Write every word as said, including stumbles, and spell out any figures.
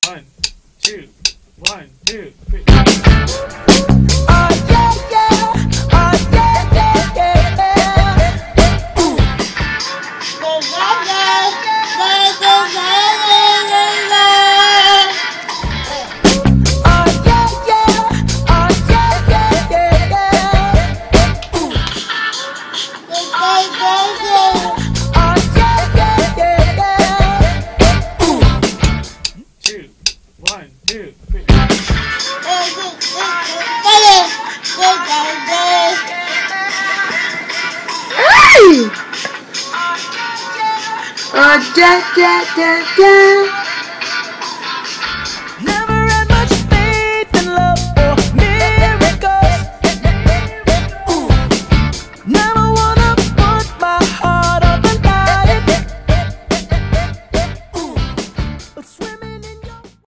One, two, one, two, three. Oh yeah, yeah, oh yeah, yeah, yeah, yeah. Ooh. La, la, la, la, la, la, la, la. Oh yeah, yeah, oh yeah, yeah, yeah, yeah. Ooh. La, la, la, la. Oh yeah, yeah, yeah, yeah. Ooh. Two, one, two, three. Oh, da, da, da, da.